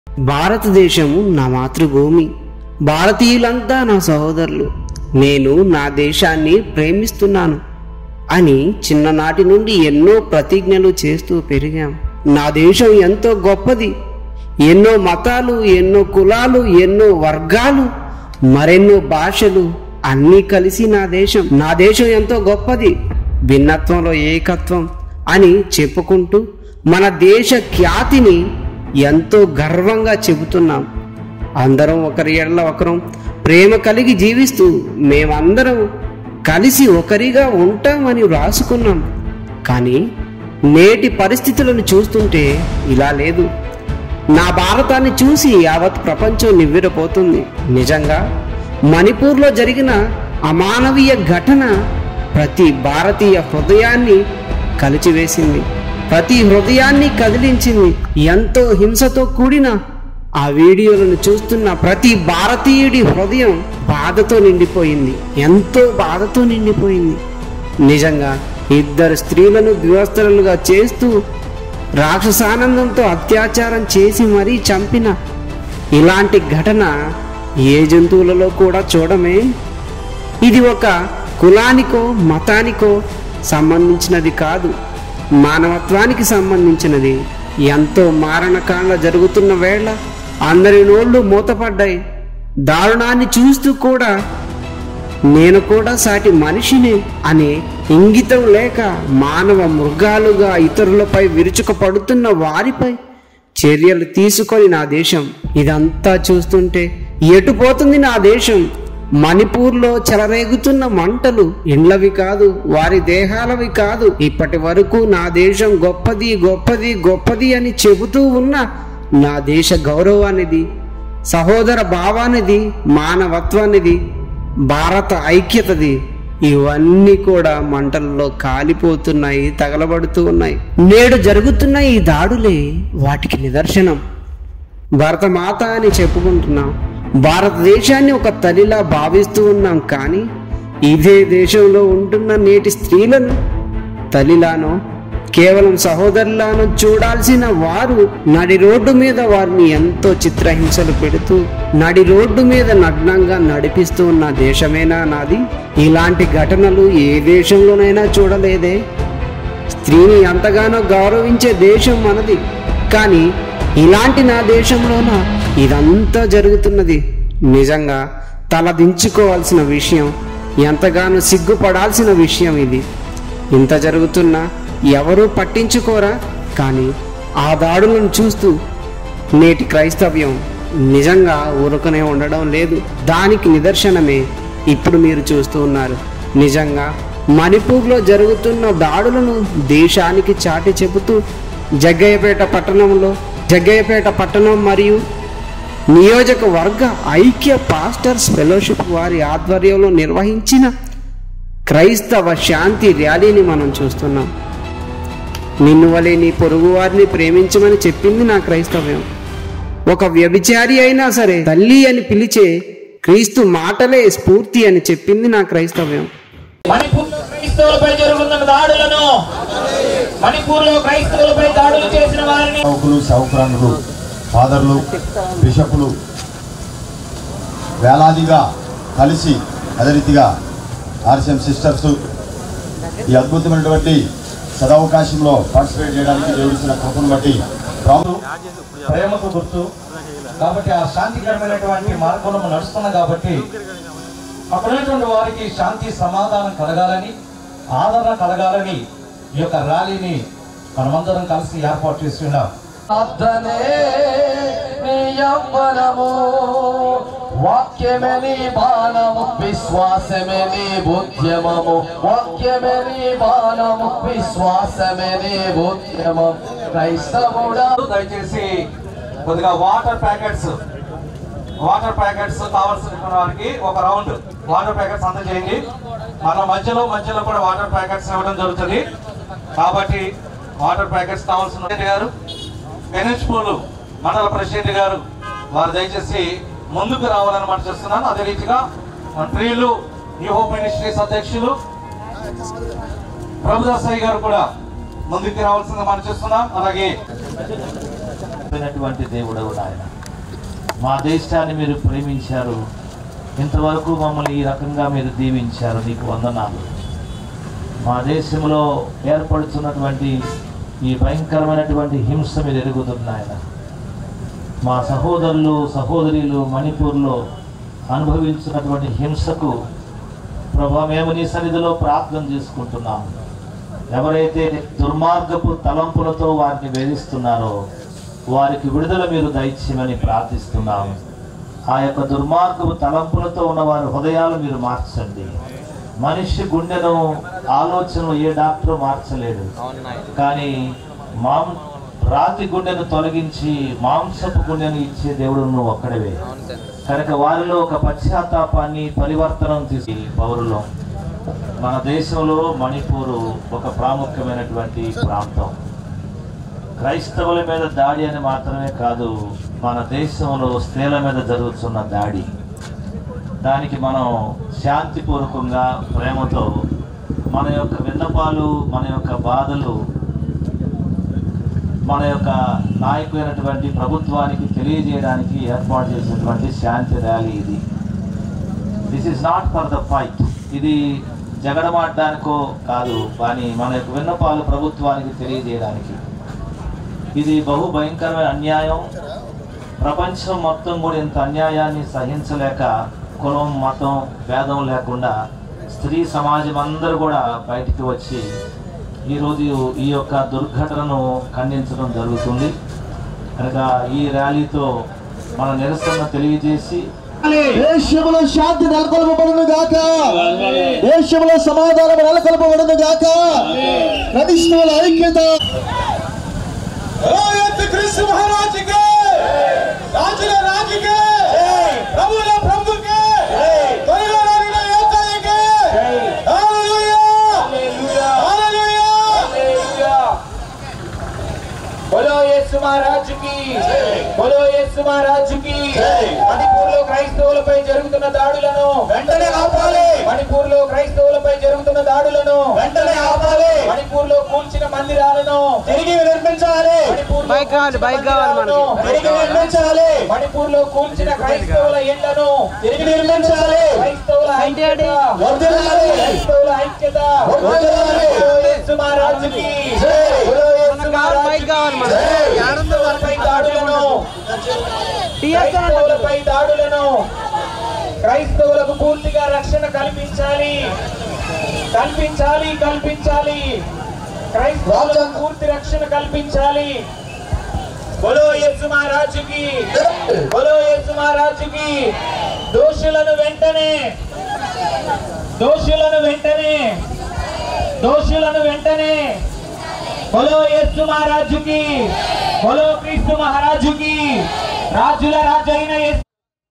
భారతదేశము నా మాతృభూమి, భారతీయులంతా నా సహోదరులు, నేను నా దేశాన్ని ప్రేమిస్తున్నాను అని చిన్ననాటి నుండి ఎన్నో ప్రతిజ్ఞలు చేస్తూ పెరిగాం. నా దేశం ఎంతో గొప్పది, ఎన్నో మతాలు, ఎన్నో కులాలు, ఎన్నో వర్గాలు, మరెన్నో భాషలు అన్నీ కలిసి నా దేశం ఎంతో గొప్పది, భిన్నత్వంలో ఏకత్వం అని చెప్పుకుంటూ మన దేశ ఖ్యాతిని ఎంతో గర్వంగా చెబుతున్నాం. అందరం ఒకరి ఎడల ఒకరం ప్రేమ కలిగి జీవిస్తూ మేమందరం కలిసి ఒకరిగా ఉంటామని రాసుకున్నాం. కానీ నేటి పరిస్థితులను చూస్తుంటే ఇలా లేదు. నా భారతాన్ని చూసి యావత్ ప్రపంచం నివ్వెరపోతుంది. నిజంగా మణిపూర్లో జరిగిన అమానవీయ ఘటన ప్రతి భారతీయ హృదయాన్ని కలిచివేసింది, ప్రతి హృదయాన్ని కదిలించింది. ఎంతో హింసతో కూడిన ఆ వీడియోలను చూస్తున్న ప్రతి భారతీయుడి హృదయం బాధతో నిండిపోయింది, ఎంతో బాధతో నిండిపోయింది. నిజంగా ఇద్దరు స్త్రీలను ద్వివస్త్రలుగా చేస్తూ రాక్షసానందంతో అత్యాచారం చేసి మరీ చంపిన ఇలాంటి ఘటన ఏ జంతువులలో కూడా చూడమే. ఇది ఒక కులానికో మతానికో సంబంధించినది కాదు, మానవత్వానికి సంబంధించినది. ఎంతో మారణకాండ జరుగుతున్న వేళ అందరి నోళ్ళు మూతపడ్డాయి. దారుణాన్ని చూస్తూ కూడా నేను కూడా సాటి మనిషిని అనే ఇంగితం లేక మానవ మృగాలుగా ఇతరులపై విరుచుకుపడుతున్న వారిపై చర్యలు తీసుకొని నా దేశం ఇదంతా చూస్తుంటే ఎటుపోతుంది నా దేశం? మణిపూర్లో చెలరేగుతున్న మంటలు ఇండ్లవి కాదు, వారి దేహాలవి కాదు. ఇప్పటి వరకు నా దేశం గొప్పది గొప్పది గొప్పది అని చెబుతూ ఉన్న నా దేశ గౌరవానిది, సహోదర భావానిది, మానవత్వానిది, భారత ఐక్యతది, ఇవన్నీ కూడా మంటల్లో కాలిపోతున్నాయి, తగలబడుతూ ఉన్నాయి. నేడు జరుగుతున్న ఈ దాడులే వాటికి నిదర్శనం. భరతమాత అని చెప్పుకుంటున్నాం, భారతదేశాన్ని ఒక తల్లిలా భావిస్తూ ఉన్నాం. కానీ ఇదే దేశంలో ఉంటున్న నేటి స్త్రీలను తల్లిలానో కేవలం సహోదరులానో చూడాల్సిన వారు నడి రోడ్డు మీద వారిని ఎంతో చిత్రహింసలు పెడుతూ నడి రోడ్డు మీద నగ్నంగా నడిపిస్తూ ఉన్న దేశమేనా నాది? ఇలాంటి ఘటనలు ఏ దేశంలోనైనా చూడలేదే. స్త్రీని ఎంతగానో గౌరవించే దేశం మనది. కానీ ఇలాంటి నా దేశంలోన ఇదంతా జరుగుతున్నది. నిజంగా తలదించుకోవాల్సిన విషయం, ఎంతగానో సిగ్గుపడాల్సిన విషయం ఇది. ఇంత జరుగుతున్నా ఎవరూ పట్టించుకోరా? కానీ ఆ దాడులను చూస్తూ నేటి క్రైస్తవ్యం నిజంగా ఊరుకనే ఉండడం లేదు. దానికి నిదర్శనమే ఇప్పుడు మీరు చూస్తూ ఉన్నారు. నిజంగా మణిపూర్లో జరుగుతున్న దాడులను దేశానికి చాటి చెబుతూ జగ్గయ్యపేట పట్టణం మరియు నియోజకవర్గ ఐక్య పాస్టర్స్ ఫెలోషిప్ వారి ఆధ్వర్యంలో నిర్వహించిన క్రైస్తవ శాంతి ర్యాలీని మనం చూస్తున్నాం. నిన్ను వలె నీ పొరుగు వారిని ప్రేమించమని చెప్పింది నా క్రైస్తవ్యం. ఒక వ్యభిచారి అయినా సరే తల్లి అని పిలిచే క్రీస్తు మాటలే స్ఫూర్తి అని చెప్పింది నా క్రైస్తవ్యం. క్రైస్తవులపై జరుగుతున్న దాడులను, మణిపూర్లో క్రైస్తవులపై దాడులు చేసిన వారిని సౌకర్యాలు ఫాదర్లు, బిషపులు వేలాదిగా కలిసి అదే రీతిగా ఆర్సిఎం సిస్టర్స్ ఈ అద్భుతమైనటువంటి సదవకాశంలో పార్టిసిపేట్ చేయడానికి జోడించిన కృపను బట్టి ప్రేమకు గుర్తు కాబట్టి ఆ శాంతికరమైనటువంటి మార్గంలో నడుస్తున్నాం. కాబట్టి అప్పుడైనటువంటి వారికి శాంతి సమాధానం కలగాలని, ఆదరణ కలగాలని ఈ యొక్క ర్యాలీని మనమందరం కలిసి ఏర్పాటు చేస్తున్నాం. వాక్యమే నీ బాణము, విశ్వాసమే నీ ఉద్యమము. వాక్యమే నీ బాణము, విశ్వాసమే నీ ఉద్యమము. క్రైస్తవుడా దయచేసి కొద్దిగా వాటర్ ప్యాకెట్స్ కావాల్సిన వారికి ఒక రౌండ్ వాటర్ ప్యాకెట్స్ అందజేయండి. మన మధ్యలో కూడా వాటర్ ప్యాకెట్స్ ఇవ్వడం జరుగుతుంది. కాబట్టి వాటర్ ప్యాకెట్స్ కావాల్సిన గారు, పెనిస్పూలు మండల ప్రెసిడెంట్ గారు వారు దయచేసి ముందుకు రావాలని మనం చేస్తున్నాను. అదే రీతిగా ప్రియులు న్యూ హోప్ మినిస్ట్రీస్ అధ్యక్షులు ప్రభుదాస్ సాయి గారు కూడా ముందుకు రావాల్సిందిగా మనం చేస్తున్నాం. అలాగే దేవుడు ఆయన మా దేశాన్ని మీరు ప్రేమించారు, ఇంతవరకు మమ్మల్ని ఈ రకంగా మీరు దీవించారు, నీకు వందనాలు. మా దేశంలో ఏర్పడుతున్నటువంటి ఈ భయంకరమైనటువంటి హింస మీరు ఎరుగుతున్నాయన. మా సహోదరులు సహోదరీలు మణిపూర్లో అనుభవించినటువంటి హింసకు ప్రభా మేము నీ సన్నిధిలో ప్రార్థన చేసుకుంటున్నాము. ఎవరైతే దుర్మార్గపు తలంపులతో వారిని వేధిస్తున్నారో వారికి విడుదల మీరు దయచేయమని ప్రార్థిస్తున్నాము. ఆ యొక్క దుర్మార్గపు తలంపులతో ఉన్న వారి హృదయాలు మీరు మార్చండి. మనిషి గుండెను ఆలోచనలు ఏ డాక్టర్ మార్చలేడు, కానీ రాతి గుండెను తొలగించి మాంసపు గుండెను ఇచ్చే దేవుడు నువ్వు ఒక్కడవే. కనుక వారిలో ఒక పశ్చాత్తాపాన్ని పరివర్తనం తీసి పౌరులు మన దేశంలో మణిపూరు ఒక ప్రాముఖ్యమైనటువంటి ప్రాంతం. క్రైస్తవుల మీద దాడి అని మాత్రమే కాదు, మన దేశంలో స్త్రీల మీద జరుగుతున్న దాడి, దానికి మనం శాంతిపూర్వకంగా ప్రేమతో మన యొక్క విన్నపాలు మన యొక్క బాధలు మన యొక్క నాయకులైనటువంటి ప్రభుత్వానికి తెలియజేయడానికి ఏర్పాటు చేసినటువంటి శాంతి ర్యాలీ ఇది. This is not for the fight, ఇది జగడమాడడానికో కాదు, కానీ మన యొక్క విన్నపాలు ప్రభుత్వానికి తెలియజేయడానికి. ఇది బహు భయంకరమైన అన్యాయం. ప్రపంచం మొత్తం కూడా ఇంత అన్యాయాన్ని సహించలేక కులం మతం భేదం లేకుండా స్త్రీ సమాజం అందరూ కూడా బయటికి వచ్చి ఈరోజు ఈ యొక్క దుర్ఘటనను ఖండించడం జరుగుతుంది. కనుక ఈ ర్యాలీతో మన నిరసన తెలియజేసి దేశంలో శాంతి నెలకొల్పబడును గాక, దేశంలో సమాధానం నెలకొల్పబడును గాక, క్రైస్తవుల ఐక్యత. कृष्ण महाराज के, राजुల రాజుకే, ప్రభుల ప్రభుకే, తొలిల రాజుల యేసయ్యకే. హల్లెలూయా హల్లెలూయా హల్లెలూయా హల్లెలూయా. बोलो యేసు మహారాజు కి, बोलो యేసు మహారాజు కి. మణిపూర్లో క్రైస్తవులపై జరుగుతున్న దాడులను వెంటనే ఆపాలి. మణిపూర్లో క్రైస్తవులపై జరుగుతున్న దాడులను వెంటనే ఆపాలి. మణిపూర్లో కూల్చిన మందిరాలను తిరిగి నిర్మించాలి. తిరిగి నిర్మించాలి. మణిపూర్లో కూల్చిన క్రైస్తవుల ఇళ్లను తిరిగి నిర్మించాలి. క్రైస్తవుల ఐక్యత వర్ధిల్లాలి. క్రైస్తవుల ఐక్యత వర్ధిల్లాలి. యేసు మహారాజుకి జై. యేసు మహారాజుకి జై. క్రైస్తవులపై దాడులను క్రైస్తవులకు పూర్తిగా రక్షణ కల్పించాలి. కల్పించాలి కల్పించాలి క్రైస్తవులకు పూర్తి రక్షణ కల్పించాలి. బోలో యేసు మహారాజుకి, బోలో యేసు మహారాజుకి. దోషులను వెంటనే దోషులను వెంటనే దోషులను వెంటనే బోలో యేసు మహారాజుకి, బోలో క్రీస్తు మహారాజుకి. రాజుల రాజు అయిన యేసు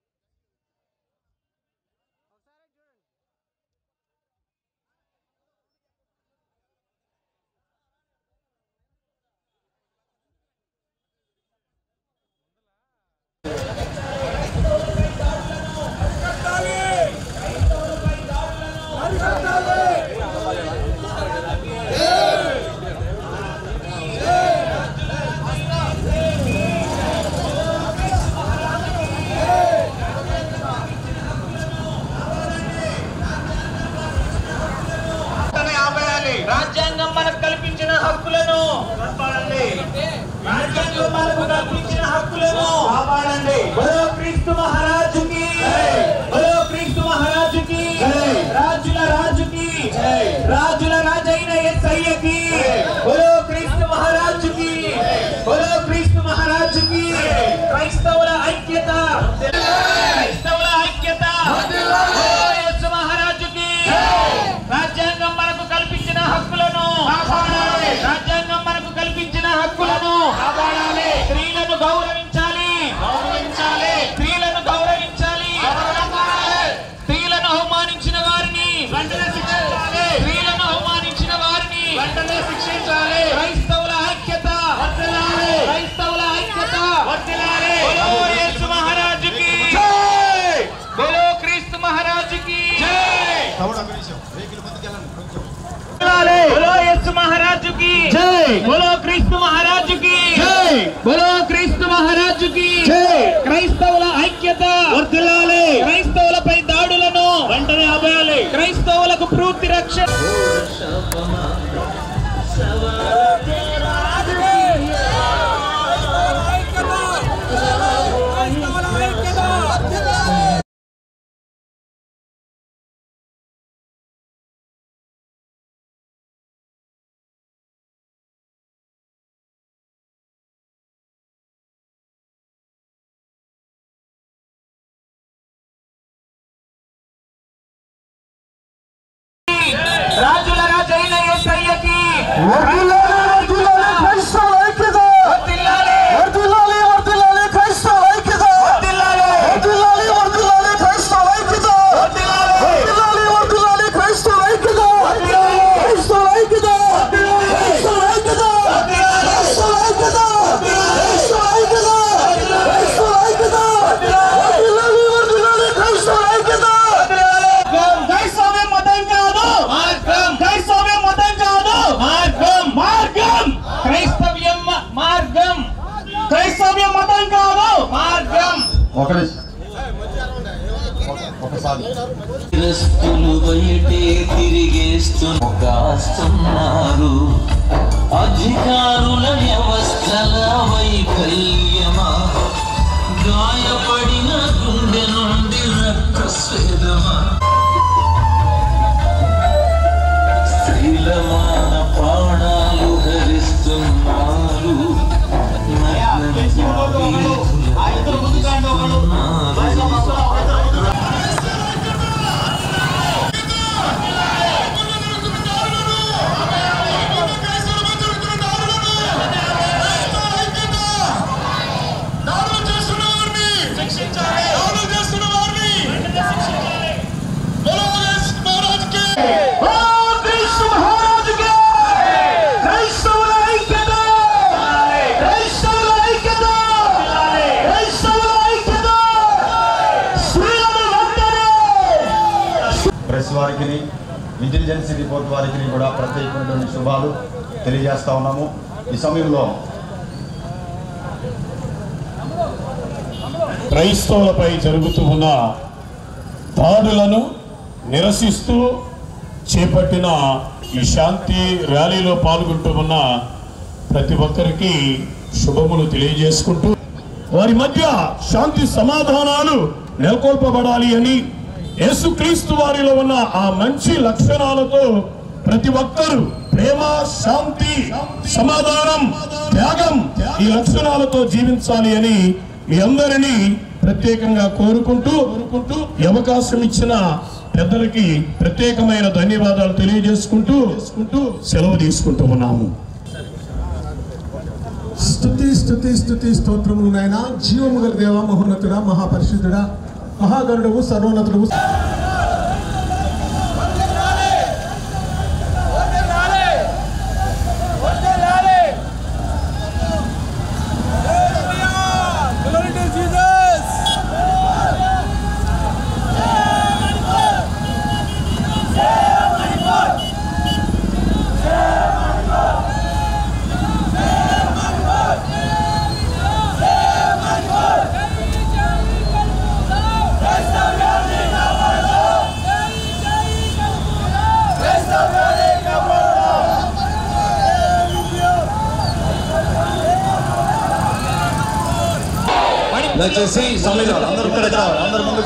రాజ్యాంగం మనకు కల్పించిన హక్కులను కాపాడండి. రాజ్యాంగం మనకు కల్పించిన హక్కులను కాపాడండి. బలో క్రీస్తు మహారాజుకి, బలో క్రీస్తు మహారాజుకి. రాజుల రాజుకి, రాజుల రాజైన యేసయ్యకి. బలో క్రీస్తు మహారాజుకి, బలో క్రీస్తు మహారాజుకి. క్రైస్తవుల ఐక్యత, క్రైస్తవుల ఐక్యత. యేసు మహారాజుకి. రాజ్యాంగం మనకు కల్పించిన హక్కులను కాపాడాలి. రాజ్యాంగం మనకు కల్పించిన హక్కులను కాపాడాలి. స్త్రీలను గౌరవించాలి, గౌరవించాలి. స్త్రీలను గౌరవించాలి. స్త్రీలను అవమానించిన వారిని వెంటనే శిక్షించాలి. స్త్రీలను అవమానించిన వారిని వెంటనే శిక్షించాలి. క్రైస్తవుల ఐక్యత వర్ధిల్లాలి. క్రైస్తవుల ఐక్యత వర్ధిల్లాలి. బోలో యేసు మహారాజుకి జై. బోలో క్రీస్తు మహారాజుకి జై. बोलो యేసు మహారాజుకి జై. बोलो క్రీస్తు మహారాజుకి జై. बोलो క్రీస్తు మహారాజుకి జై. క్రైస్తవుల ఐక్యత వర్ధిల్లాలి. క్రైస్తవులపై దాడులను వెంటనే ఆపేయాలి. క్రైస్తవులకు పూర్తి రక్షణ. రాజుల రాజైన యేసయ్యకి క్రైస్తవులు బయటే తిరిగేస్తున్నారు. అధికారుల వ్యవస్థల వైకల్యమా, గాయపడిన గుండె నుండి రక్తస్వేదమా, స్త్రీలమాన ప్రాణాలు హరిస్తున్నారు. ప్రెస్ వారికి, ఇంటెలిజెన్స్ రిపోర్ట్ వారికి కూడా ప్రత్యేకమైనటువంటి శుభాలు తెలియజేస్తా ఉన్నాము. ఈ సమయంలో క్రైస్తవులపై జరుగుతూ ఉన్న దాడులను నిరసిస్తూ చేపట్టిన ఈ శాంతి ర్యాలీలో పాల్గొంటూ ఉన్న ప్రతి ఒక్కరికి శుభములు తెలియజేసుకుంటూ వారి మధ్య శాంతి సమాధానాలు నెలకొల్పబడాలి అని, యేసుక్రీస్తు వారిలో ఉన్న ఆ మంచి లక్షణాలతో ప్రతి ఒక్కరూ ప్రేమ, శాంతి, సమాధానం, త్యాగం ఈ లక్షణాలతో జీవించాలి అని మీ అందరినీ ప్రత్యేకంగా కోరుకుంటూ ఈ అవకాశం ఇచ్చిన పెద్దలకి ప్రత్యేకమైన ధన్యవాదాలు తెలియజేసుకుంటూ సెలవు తీసుకుంటూ ఉన్నాము. స్తుతి స్తుతి స్తుతి స్తోత్రములు నాయన. జీవము గల దేవ, మహోన్నతుడా, మహాపరిశుద్ధుడా, మహాగరుడవు, సర్వోన్నతుడవు. దయచేసి అందరూ ముందుకు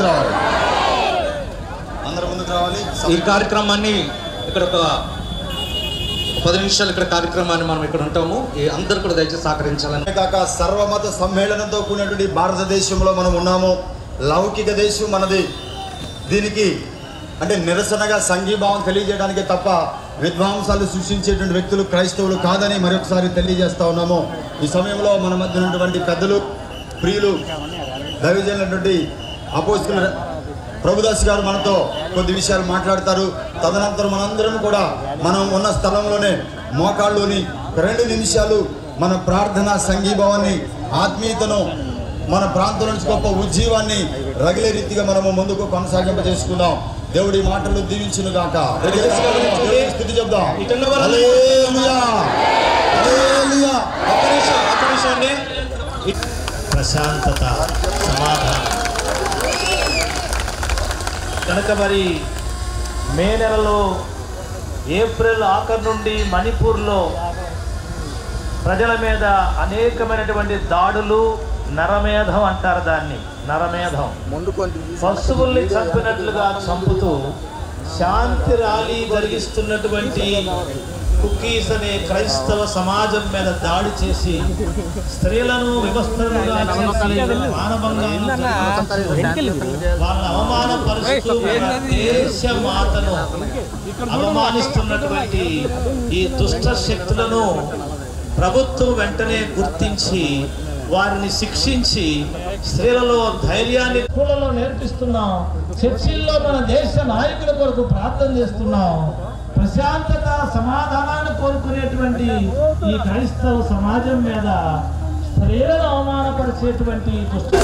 రావాలి. ఈ కార్యక్రమాన్ని ఇక్కడ ఒక 10 నిమిషాలు ఇక్కడ కార్యక్రమాన్ని మనం ఇక్కడ ఉంటాము. అందరూ కూడా దయచేసి సహకరించాలని. కాక సర్వమత సమ్మేళనంతో కూడినటువంటి భారతదేశంలో మనం ఉన్నాము. లౌకిక దేశం మనది. దీనికి అంటే నిరసనగా సంఘీభావం తెలియజేయడానికి తప్ప విధ్వంసాలు సృష్టించేటువంటి వ్యక్తులు క్రైస్తవులు కాదని మరొకసారి తెలియజేస్తా ఉన్నాము. ఈ సమయంలో మన మధ్య ఉన్నటువంటి పెద్దలు, ప్రియులు, దైవజనులైనటువంటి అపోస్తలుల ప్రభుదాస్ గారు మనతో కొద్ది విషయాలు మాట్లాడతారు. తదనంతరం మనందరం కూడా మనం ఉన్న స్థలంలోనే మోకాళ్ళలోని 2 నిమిషాలు మన ప్రార్థన సంఘీభావాన్ని, ఆత్మీయతను, మన ప్రాంతం నుంచి గొప్ప ఉజ్జీవాన్ని రగిలే రీతిగా మనము ముందుకు కొనసాగింపజేసుకుందాం. దేవుడి మాటలు దీవించును గాక. స్తుతి చెప్దాం. హల్లెలూయా, హల్లెలూయా. ప్రశాంతత, సమాధానం కనుక మరి మే నెలలో ఏప్రిల్ ఆఖరు నుండి మణిపూర్లో ప్రజల మీద అనేకమైనటువంటి దాడులు, నరమేధం అంటారు దాన్ని, నరమేధం, పశువుల్ని చంపినట్లుగా చంపుతూ శాంతి ర్యాలీ జరిగిస్తున్నటువంటి కుకీస్ అనే క్రైస్తవ సమాజం మీద దాడి చేసి స్త్రీలను వివస్త్రలుగా చేసి వాళ్ళ అవమానపరుస్తూ దేశ మాతను అవమానిస్తున్నటువంటి ఈ దుష్ట శక్తులను ప్రభుత్వం వెంటనే గుర్తించి వారిని శిక్షించి స్త్రీలలో ధైర్యాన్ని స్కూళ్ళలో నేర్పిస్తున్నాం. చర్చిల్లో మన దేశ నాయకుల కొరకు ప్రార్థన చేస్తున్నాం. ప్రశాంతత, సమాధానాన్ని కోరుకునేటువంటి ఈ క్రైస్తవ సమాజం మీద స్త్రీలను అవమానపరిచేటువంటి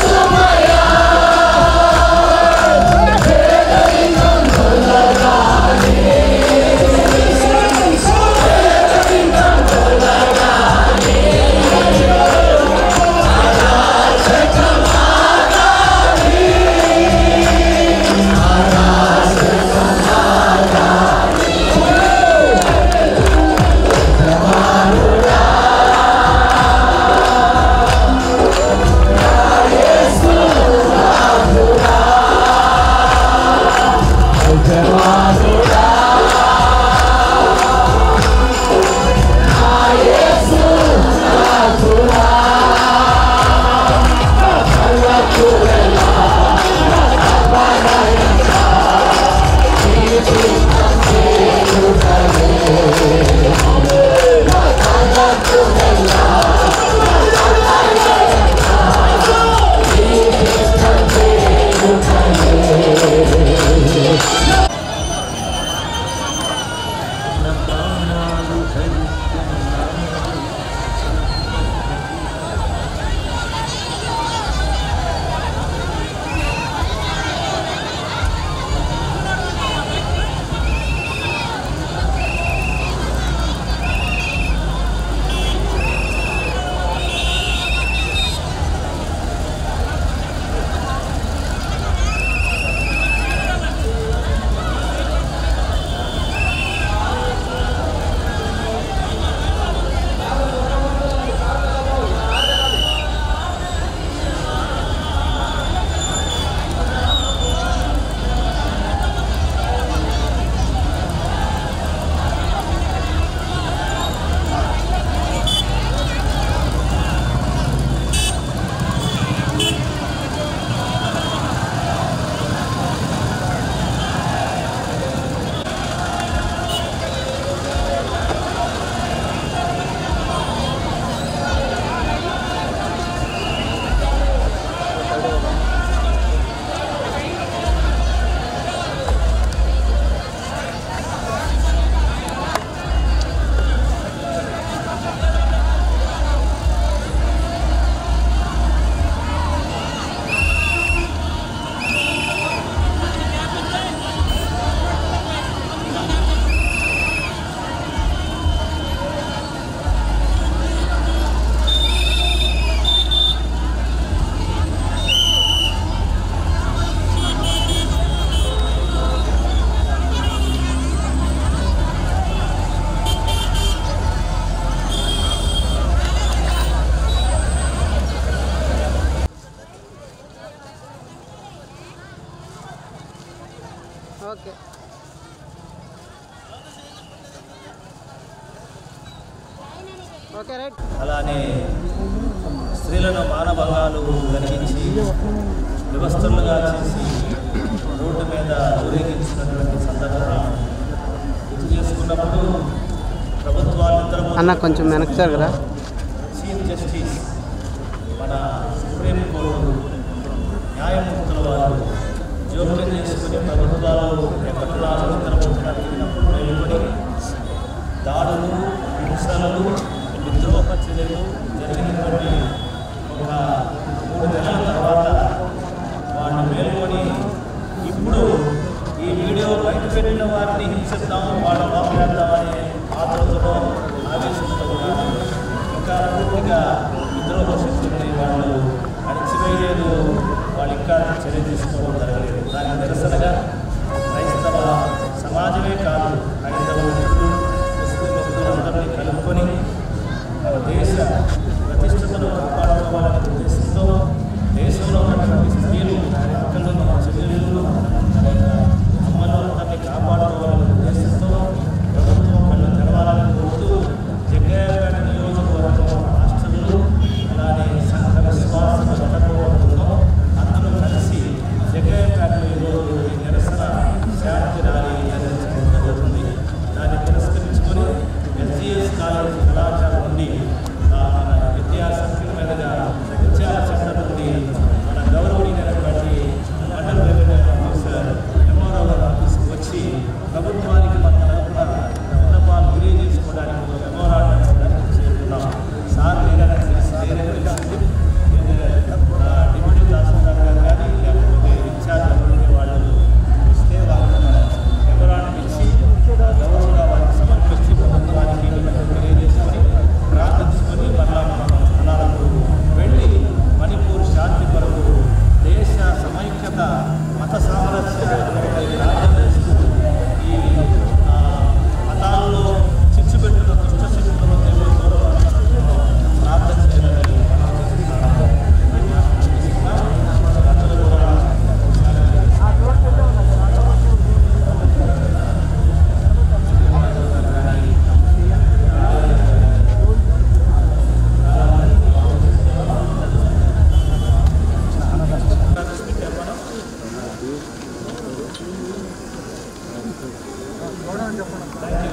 అలానే స్త్రీలను మానభంగాలు జరిగించి వ్యవస్థలుగా చేసి రోడ్డు మీద ఊరేగించినటువంటి సందర్భం గుర్తు చేసుకున్నప్పుడు ప్రభుత్వాలందరూ అన్న కొంచెం వెనక్కి జరగరా. చీఫ్ జస్టిస్ మన సుప్రీంకోర్టు న్యాయమూర్తుల వారు జోక్యం చేసుకుని ప్రభుత్వాలు ఎప్పటిలాగా నిద్రపోతున్నప్పుడు మేలుకొని దాడులు, హింసలు, విద్రోహ చర్యలు జరిగినటువంటి ఒక 3 నెలల తర్వాత వాళ్ళు మేలుకొని ఇప్పుడు ఈ వీడియో బయట పెట్టిన వారిని హింసిద్దాం, వాళ్ళ లోపలేద్దామనే ఆతృతలో ఆవేశంతో ఇంకా పూర్తిగా విద్రోహ శక్తుల్ని వాళ్ళు అణిచివేయలేదు, వాళ్ళు ఇంకా చర్య తీసుకోవడం జరగలేదు. దానికి నిరసనగా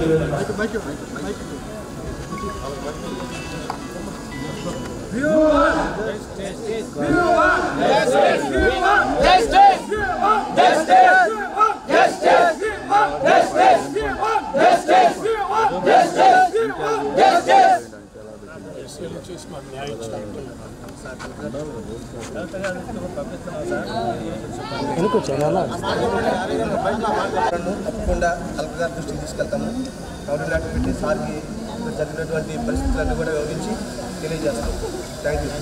తప్పకుండా కలెక్టర్ గారి దృష్టికి తీసుకెళ్తాము. కౌన్సిల్ లెటర్ పెట్టి సార్కి జరిగినటువంటి పరిస్థితులన్నీ కూడా వివరించి తెలియజేస్తాం. Thank you.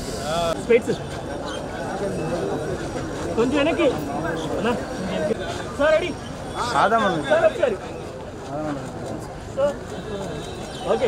కొంచెం వెనక్కి సార్ రెడీ ఓకే